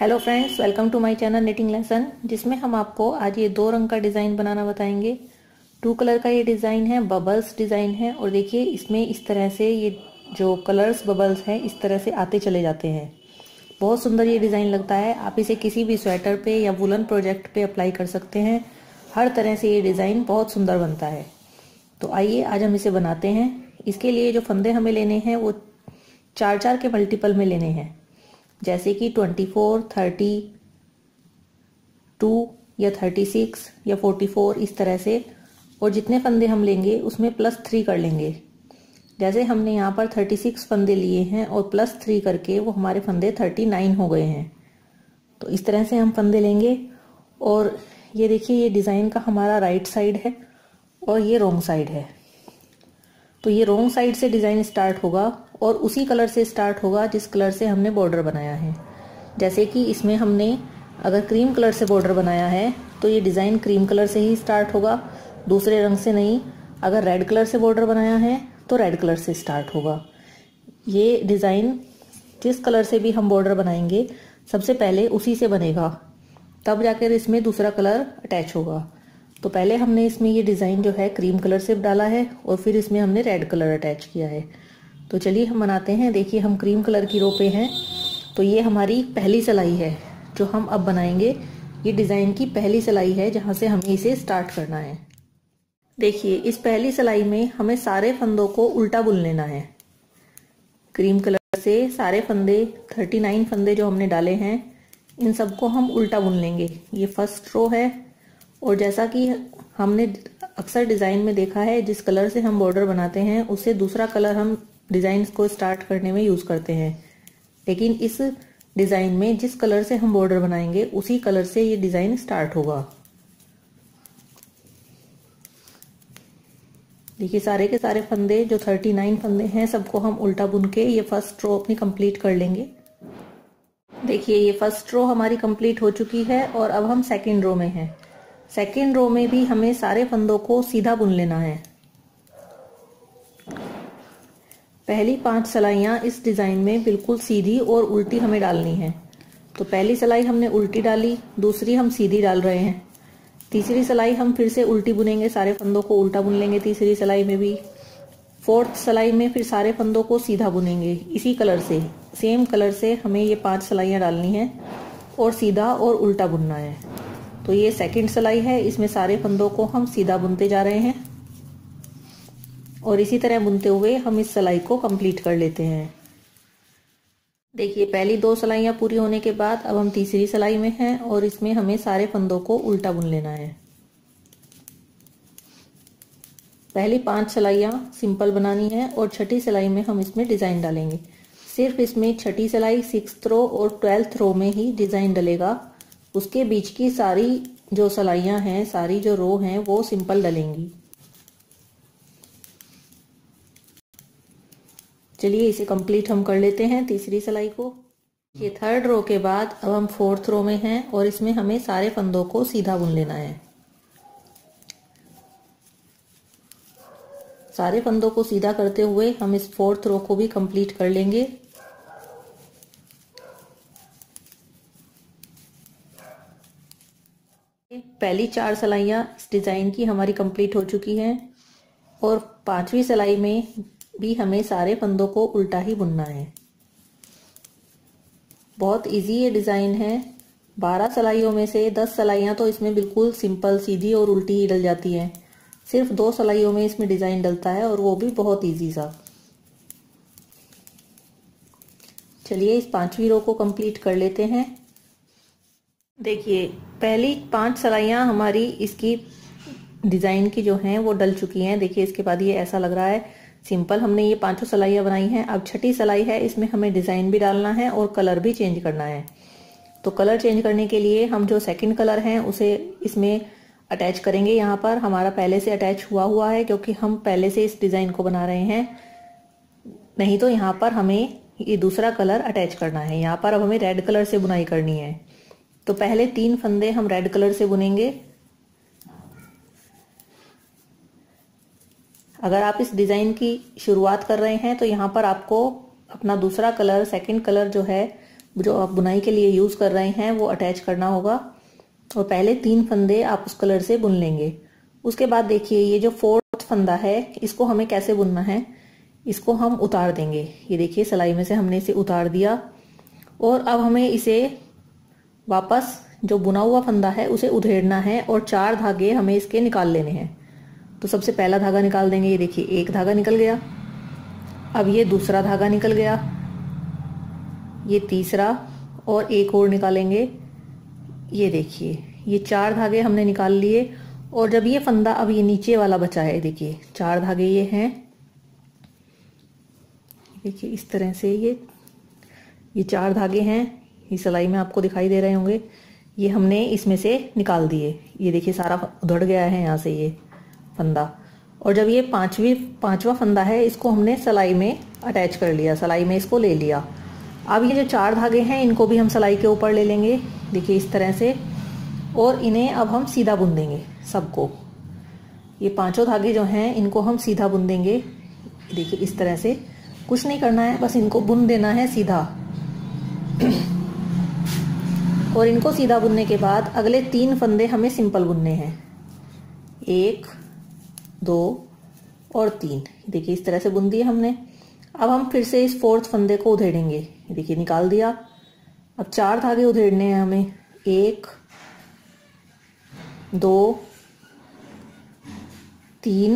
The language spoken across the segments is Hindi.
Hello friends, welcome to my channel knitting lesson, जिसमें हम आपको आज ये 2 रंग का डिज़ाइन बनाना बताएंगे। 2 कलर का ये डिज़ाइन है, बबल्स डिज़ाइन है। और देखिए इसमें इस तरह से ये जो कलर्स बबल्स हैं इस तरह से आते चले जाते हैं। बहुत सुंदर ये डिज़ाइन लगता है। आप इसे किसी भी स्वेटर पे या वुलन प्रोजेक्ट पे अप्लाई कर सकते हैं। हर तरह से ये डिज़ाइन बहुत सुंदर बनता है। तो आइए आज हम इसे बनाते हैं। इसके लिए जो फंदे हमें लेने हैं वो 4-4 के मल्टीपल में लेने हैं, जैसे कि 24, 32 या 36 या 44 इस तरह से। और जितने फंदे हम लेंगे उसमें +3 कर लेंगे। जैसे हमने यहाँ पर 36 फंदे लिए हैं और +3 करके वो हमारे फंदे 39 हो गए हैं। तो इस तरह से हम फंदे लेंगे। और ये देखिए, ये डिज़ाइन का हमारा राइट साइड है और ये रॉन्ग साइड है। तो ये रॉन्ग साइड से डिज़ाइन स्टार्ट होगा और उसी कलर से स्टार्ट होगा जिस कलर से हमने बॉर्डर बनाया है। जैसे कि इसमें हमने अगर क्रीम कलर से बॉर्डर बनाया है तो ये डिज़ाइन क्रीम कलर से ही स्टार्ट होगा, दूसरे रंग से नहीं। अगर रेड कलर से बॉर्डर बनाया है तो रेड कलर से स्टार्ट होगा। ये डिज़ाइन जिस कलर से भी हम बॉर्डर बनाएंगे सबसे पहले उसी से बनेगा, तब जाकर इसमें दूसरा कलर अटैच होगा। तो पहले हमने इसमें ये डिज़ाइन जो है क्रीम कलर से डाला है और फिर इसमें हमने रेड कलर अटैच किया है। तो चलिए हम बनाते हैं। देखिए हम क्रीम कलर की रो पे हैं। तो ये हमारी पहली सिलाई है जो हम अब बनाएंगे। ये डिज़ाइन की पहली सिलाई है जहाँ से हमें इसे स्टार्ट करना है। देखिए इस पहली सिलाई में हमें सारे फंदों को उल्टा बुन लेना है। क्रीम कलर से सारे फंदे 39 फंदे जो हमने डाले हैं इन सबको हम उल्टा बुन लेंगे। ये फर्स्ट रो है। और जैसा कि हमने अक्सर डिज़ाइन में देखा है, जिस कलर से हम बॉर्डर बनाते हैं उससे दूसरा कलर हम डिज़ाइन को स्टार्ट करने में यूज़ करते हैं। लेकिन इस डिज़ाइन में जिस कलर से हम बॉर्डर बनाएंगे उसी कलर से ये डिज़ाइन स्टार्ट होगा। देखिए सारे के सारे फंदे जो 39 फंदे हैं सबको हम उल्टा बुन के ये फर्स्ट रो अपनी कंप्लीट कर लेंगे। देखिए ये फर्स्ट रो हमारी कंप्लीट हो चुकी है और अब हम सेकेंड रो में हैं। सेकेंड रो में भी हमें सारे फंदों को सीधा बुन लेना है। पहली 5 सिलाइयाँ इस डिज़ाइन में बिल्कुल सीधी और उल्टी हमें डालनी है। तो पहली सिलाई हमने उल्टी डाली, दूसरी हम सीधी डाल रहे हैं, तीसरी सिलाई हम फिर से उल्टी बुनेंगे, सारे फंदों को उल्टा बुन लेंगे तीसरी सिलाई में भी। फोर्थ सिलाई में फिर सारे फंदों को सीधा बुनेंगे। इसी कलर से, सेम कलर से हमें ये 5 सिलाइयाँ डालनी है और सीधा और उल्टा बुनना है। तो ये सेकंड सिलाई है, इसमें सारे फंदों को हम सीधा बुनते जा रहे हैं और इसी तरह बुनते हुए हम इस सिलाई को कंप्लीट कर लेते हैं। देखिए पहली 2 सिलाइयाँ पूरी होने के बाद अब हम तीसरी सिलाई में हैं और इसमें हमें सारे फंदों को उल्टा बुन लेना है। पहली 5 सिलाइयाँ सिंपल बनानी है और छठी सिलाई में हम इसमें डिज़ाइन डालेंगे। सिर्फ इसमें छठी सिलाई 6th रो और 12th रो में ही डिज़ाइन डलेगा। उसके बीच की सारी जो सिलाइयाँ हैं, सारी जो रो हैं वो सिंपल डलेंगी। चलिए इसे कंप्लीट हम कर लेते हैं तीसरी सिलाई को। ये 3rd रो के बाद अब हम 4th रो में हैं और इसमें हमें सारे फंदों को सीधा बुन लेना है। सारे फंदों को सीधा करते हुए हम इस 4th रो को भी कंप्लीट कर लेंगे। पहली 4 सिलाइयाँ इस डिज़ाइन की हमारी कंप्लीट हो चुकी हैं और 5वीं सिलाई में भी हमें सारे फंदों को उल्टा ही बुनना है। बहुत इजी ये डिज़ाइन है। 12 सिलाइयों में से 10 सिलाइयाँ तो इसमें बिल्कुल सिंपल सीधी और उल्टी ही डल जाती हैं। सिर्फ 2 सिलाइयों में इसमें डिज़ाइन डलता है और वो भी बहुत इजी सा। चलिए इस 5वीं रो को कंप्लीट कर लेते हैं। देखिए पहली 5 सिलाइयाँ हमारी इसकी डिज़ाइन की जो हैं वो डल चुकी हैं। देखिए इसके बाद ये ऐसा लग रहा है। सिंपल हमने ये 5 सिलाइयाँ बनाई हैं। अब छठी सिलाई है, इसमें हमें डिज़ाइन भी डालना है और कलर भी चेंज करना है। तो कलर चेंज करने के लिए हम जो सेकंड कलर हैं उसे इसमें अटैच करेंगे। यहाँ पर हमारा पहले से अटैच हुआ है क्योंकि हम पहले से इस डिज़ाइन को बना रहे हैं। नहीं तो यहाँ पर हमें ये दूसरा कलर अटैच करना है। यहाँ पर अब हमें रेड कलर से बुनाई करनी है। तो पहले 3 फंदे हम रेड कलर से बुनेंगे। अगर आप इस डिज़ाइन की शुरुआत कर रहे हैं तो यहाँ पर आपको अपना दूसरा कलर, सेकंड कलर जो है जो आप बुनाई के लिए यूज कर रहे हैं वो अटैच करना होगा। और पहले 3 फंदे आप उस कलर से बुन लेंगे। उसके बाद देखिए ये जो 4th फंदा है इसको हमें कैसे बुनना है, इसको हम उतार देंगे। ये देखिए सिलाई में से हमने इसे उतार दिया और अब हमें इसे वापस जो बुना हुआ फंदा है उसे उधेड़ना है और 4 धागे हमें इसके निकाल लेने हैं। तो सबसे पहला धागा निकाल देंगे। ये देखिए एक धागा निकल गया, अब ये दूसरा धागा निकल गया, ये तीसरा और एक और निकालेंगे। ये देखिए ये 4 धागे हमने निकाल लिए। और जब ये फंदा अब ये नीचे वाला बचा है, देखिए 4 धागे ये हैं, देखिए इस तरह से ये 4 धागे हैं, ये सिलाई में आपको दिखाई दे रहे होंगे। ये हमने इसमें से निकाल दिए। ये देखिए सारा उधड़ गया है यहाँ से ये फंदा। और जब ये पांचवा फंदा है इसको हमने सिलाई में अटैच कर लिया, सिलाई में इसको ले लिया। अब ये जो 4 धागे हैं इनको भी हम सिलाई के ऊपर ले लेंगे, देखिए इस तरह से। और इन्हें अब हम सीधा बुन देंगे सबको। ये 5 धागे जो हैं इनको हम सीधा बुन देंगे, देखिए इस तरह से। कुछ नहीं करना है, बस इनको बुन देना है सीधा। और इनको सीधा बुनने के बाद अगले 3 फंदे हमें सिंपल बुनने हैं, 1 2 और 3। देखिए इस तरह से बुन दिए हमने। अब हम फिर से इस 4th फंदे को उधेड़ेंगे, देखिए निकाल दिया। अब 4 धागे उधेड़ने हैं हमें, 1 2 3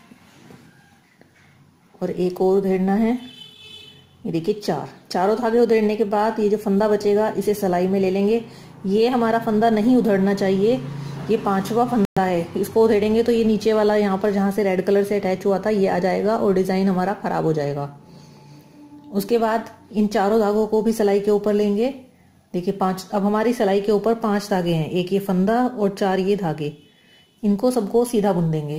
और एक और उधेड़ना है। ये देखिए 4 चारों धागे उधेड़ने के बाद ये जो फंदा बचेगा इसे सिलाई में ले लेंगे। ये हमारा फंदा नहीं उधड़ना चाहिए, ये 5वां फंदा है, इसको उधेड़ेंगे तो ये नीचे वाला यहाँ पर जहाँ से रेड कलर से अटैच हुआ था ये आ जाएगा और डिजाइन हमारा खराब हो जाएगा। उसके बाद इन 4 धागों को भी सिलाई के ऊपर लेंगे। देखिए 5, अब हमारी सिलाई के ऊपर 5 धागे हैं, एक ये फंदा और 4 ये धागे, इनको सबको सीधा बुन देंगे।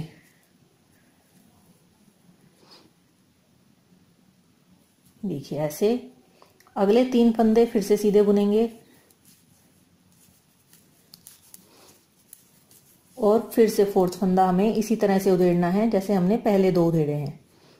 देखिए ऐसे अगले 3 फंदे फिर से सीधे बुनेंगे और फिर से 4th फंदा हमें इसी तरह से उधेड़ना है जैसे हमने पहले 2 उधेड़े हैं।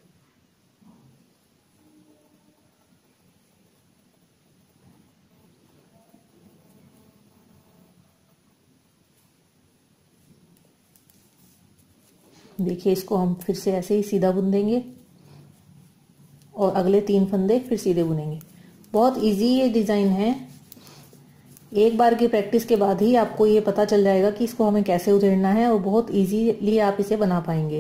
देखिए इसको हम फिर से ऐसे ही सीधा बुन देंगे और अगले 3 फंदे फिर सीधे बुनेंगे। बहुत इजी ये डिजाइन है, एक बार की प्रैक्टिस के बाद ही आपको ये पता चल जाएगा कि इसको हमें कैसे उधेड़ना है और बहुत इजीली आप इसे बना पाएंगे।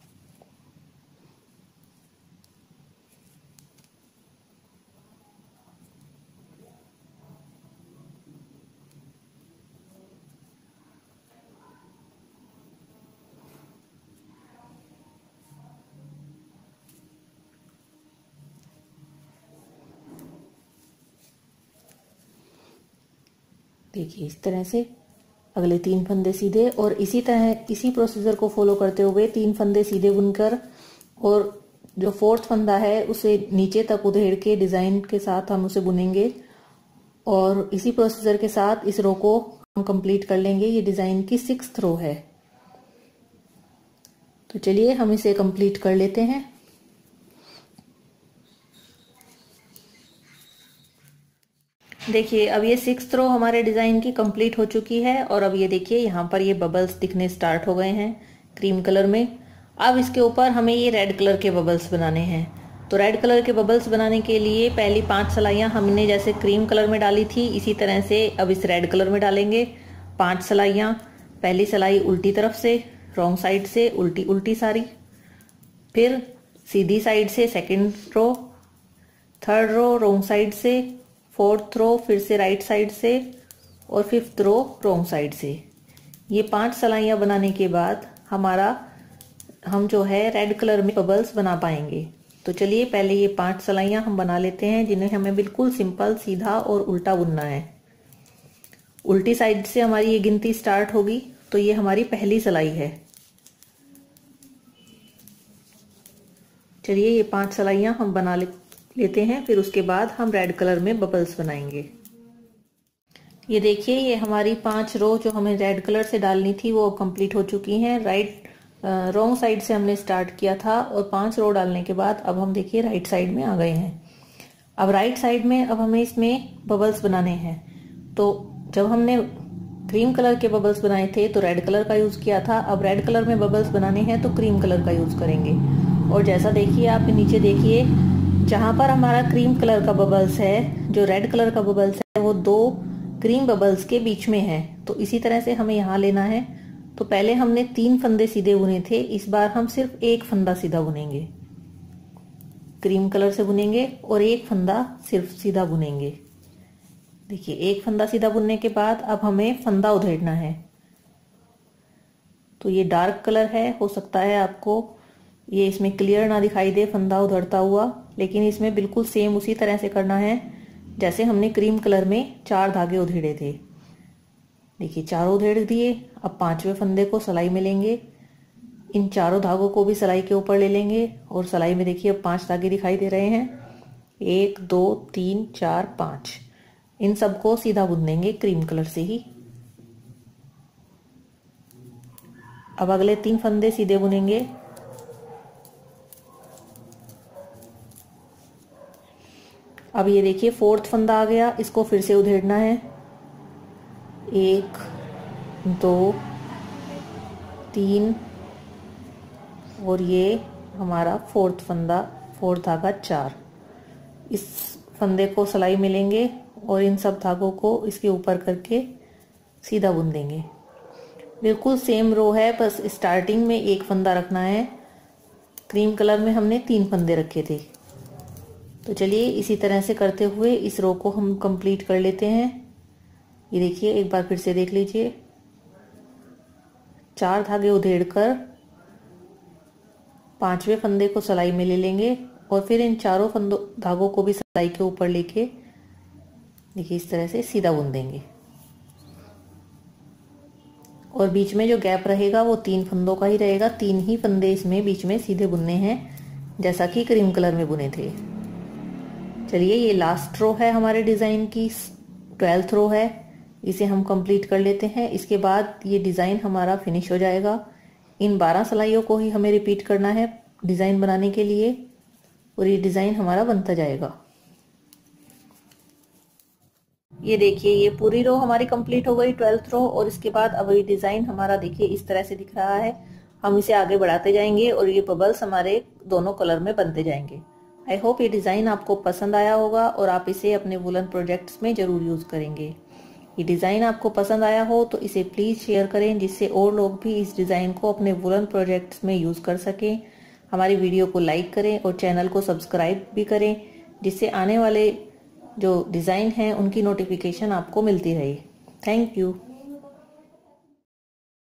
देखिए इस तरह से अगले 3 फंदे सीधे और इसी तरह इसी प्रोसीजर को फॉलो करते हुए 3 फंदे सीधे बुनकर और जो 4th फंदा है उसे नीचे तक उधेड़ के डिजाइन के साथ हम उसे बुनेंगे और इसी प्रोसीजर के साथ इस रो को हम कंप्लीट कर लेंगे। ये डिजाइन की 6th रो है, तो चलिए हम इसे कंप्लीट कर लेते हैं। देखिए अब ये 6th रो हमारे डिजाइन की कंप्लीट हो चुकी है और अब ये देखिए यहाँ पर ये बबल्स दिखने स्टार्ट हो गए हैं क्रीम कलर में। अब इसके ऊपर हमें ये रेड कलर के बबल्स बनाने हैं। तो रेड कलर के बबल्स बनाने के लिए पहली 5 सिलाइयाँ हमने जैसे क्रीम कलर में डाली थी इसी तरह से अब इस रेड कलर में डालेंगे 5 सिलाइयाँ। पहली सिलाई उल्टी तरफ से, रॉन्ग साइड से उल्टी उल्टी सारी, फिर सीधी साइड से 2nd रो, 3rd रो रॉन्ग साइड से, 4th रो फिर से राइट साइड से और 5th रो रॉन्ग साइड से। ये 5 सिलाइयाँ बनाने के बाद हम जो है रेड कलर में बबल्स बना पाएंगे। तो चलिए पहले ये 5 सिलाइयाँ हम बना लेते हैं जिन्हें हमें बिल्कुल सिंपल सीधा और उल्टा बुनना है। उल्टी साइड से हमारी ये गिनती स्टार्ट होगी, तो ये हमारी पहली सिलाई है। चलिए ये 5 सिलाइयाँ हम बना लेते हैं, फिर उसके बाद हम रेड कलर में बबल्स बनाएंगे। ये देखिए ये हमारी 5 रो जो हमें रेड कलर से डालनी थी वो कंप्लीट हो चुकी हैं। रॉन्ग साइड से हमने स्टार्ट किया था और 5 रो डालने के बाद अब हम देखिए राइट साइड में आ गए हैं। अब राइट साइड में अब हमें इसमें बबल्स बनाने हैं। तो जब हमने क्रीम कलर के बबल्स बनाए थे तो रेड कलर का यूज किया था। अब रेड कलर में बबल्स बनाने हैं तो क्रीम कलर का यूज करेंगे। और जैसा देखिए आप नीचे देखिए, जहां पर हमारा क्रीम कलर का बबल्स है, जो रेड कलर का बबल्स है वो दो क्रीम बबल्स के बीच में है। तो इसी तरह से हमें यहाँ लेना है। तो पहले हमने 3 फंदे सीधे बुने थे, इस बार हम सिर्फ एक फंदा सीधा बुनेंगे, क्रीम कलर से बुनेंगे और एक फंदा सिर्फ सीधा बुनेंगे। देखिए एक फंदा सीधा बुनने के बाद अब हमें फंदा उधेड़ना है। तो ये डार्क कलर है, हो सकता है आपको ये इसमें क्लियर ना दिखाई दे फंदा उधड़ता हुआ, लेकिन इसमें बिल्कुल सेम उसी तरह से करना है जैसे हमने क्रीम कलर में 4 धागे उधेड़े थे। देखिए चारों उधेड़ दिए। अब 5वें फंदे को सिलाई में लेंगे, इन चारों धागों को भी सिलाई के ऊपर ले लेंगे और सिलाई में देखिए अब 5 धागे दिखाई दे रहे हैं, 1 2 3 4 5। इन सबको सीधा बुन देंगे क्रीम कलर से ही। अब अगले 3 फंदे सीधे बुनेंगे। अब ये देखिए 4th फंदा आ गया, इसको फिर से उधेड़ना है, 1 2 3 और ये हमारा 4th फंदा, 4th धागा 4। इस फंदे को सिलाई में लेंगे और इन सब धागों को इसके ऊपर करके सीधा बुन देंगे। बिल्कुल सेम रो है, बस स्टार्टिंग में एक फंदा रखना है। क्रीम कलर में हमने 3 फंदे रखे थे। तो चलिए इसी तरह से करते हुए इस रो को हम कंप्लीट कर लेते हैं। ये देखिए एक बार फिर से देख लीजिए, 4 धागे उधेड़कर 5वें फंदे को सिलाई में ले लेंगे और फिर इन चारों धागों को भी सिलाई के ऊपर लेके देखिए इस तरह से सीधा बुन देंगे। और बीच में जो गैप रहेगा वो 3 फंदों का ही रहेगा, 3 ही फंदे इसमें बीच में सीधे बुनने हैं जैसा कि क्रीम कलर में बुने थे। चलिए ये लास्ट रो है हमारे डिजाइन की, 12th रो है, इसे हम कंप्लीट कर लेते हैं। इसके बाद ये डिजाइन हमारा फिनिश हो जाएगा। इन 12 सिलाइयों को ही हमें रिपीट करना है डिजाइन बनाने के लिए और ये डिजाइन हमारा बनता जाएगा। ये देखिए ये पूरी रो हमारी कंप्लीट हो गई, 12th रो। और इसके बाद अब ये डिजाइन हमारा देखिए इस तरह से दिख रहा है। हम इसे आगे बढ़ाते जाएंगे और ये बबल्स हमारे दोनों कलर में बनते जाएंगे। आई होप ये डिजाइन आपको पसंद आया होगा और आप इसे अपने वुलन प्रोजेक्ट्स में जरूर यूज करेंगे। ये डिजाइन आपको पसंद आया हो तो इसे प्लीज शेयर करें, जिससे और लोग भी इस डिजाइन को अपने वुलन प्रोजेक्ट्स में यूज कर सकें। हमारी वीडियो को लाइक करें और चैनल को सब्सक्राइब भी करें, जिससे आने वाले जो डिजाइन हैं उनकी नोटिफिकेशन आपको मिलती रहे। Thank you.